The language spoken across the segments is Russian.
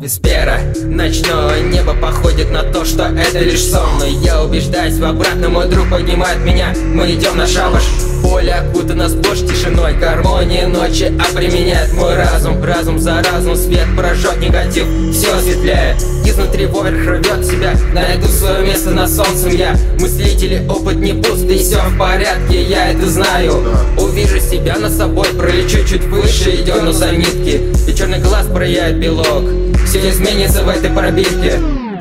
Сфера ночное небо походит на то, что это лишь сон. Но я убеждаюсь в обратном, мой друг поднимает меня. Мы идем на шабаш. Поле окутано сплошь тишиной, гармония ночи применяет мой разум. Разум за разум, свет прожжет негатив, все осветляет. Изнутри вверх рвет себя, найду свое место на солнце я. Мыслители, опыт не пустый, все в порядке, я это знаю. Увижу себя над собой, пролечу чуть выше, идем за нитки. И черный глаз проявит белок, все изменится в этой пробирке.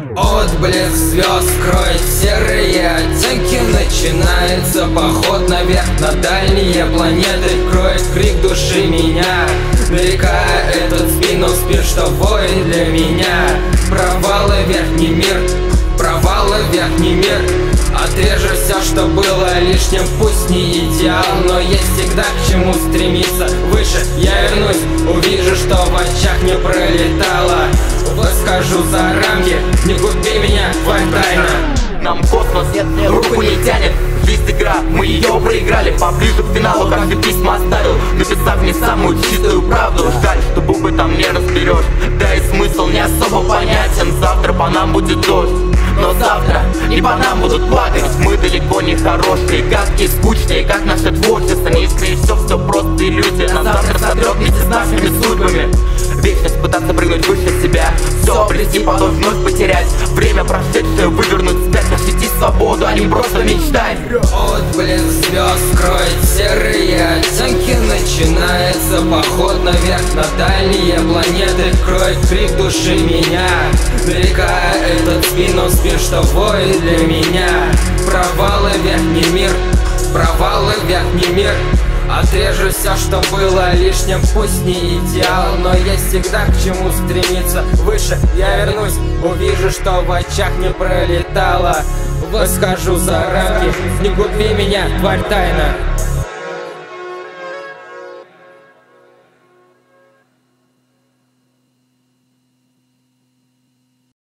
Отблеск звезд кроет серые оттенки. Начинается поход наверх на дальние планеты. Кроет крик души меня, нарекая этот спину спир, что воин для меня. Провалы верхний мир, провалы верхний мир. Отрежу все, что было лишним, пусть не идеал, но есть всегда к чему стремиться. Выше я вернусь, увижу, что в очах не пролетало. Выскажу за рамки, не губи меня, твоя тайна. Нам космос руку не тянет. Есть игра, мы ее проиграли. Поближе к финалу, как ты письма оставил, написав мне самую чистую правду. Жаль, что буквы там не разберешь, да и смысл не особо понятен. Завтра по нам будет дождь, но завтра и по нам будут плакать. Мы далеко не хорошие, гадкие, скучные, как наше творчество. Не искренне все просто иллюзия. Нас завтра сотрет вместе с нашими судьбами. Вечность пытаться прыгнуть выше себя, все обрести, потом вновь потерять. Время прошедшее вывернуть вспять, ощутить свободу, а не просто мечтать. Отблеск звезд кроет серые оттенки. Начинается поход наверх на дальние планеты. Кроет крик души меня, нарекая этот спину спир, что воин для меня. Провалы верхний мир, провалы верхний мир. Отрежу все, что было лишним, пусть не идеал, но есть всегда к чему стремиться. Выше я вернусь, увижу, что в очах не пролетало. Выскажу за рамки, не губи меня, тварь тайна.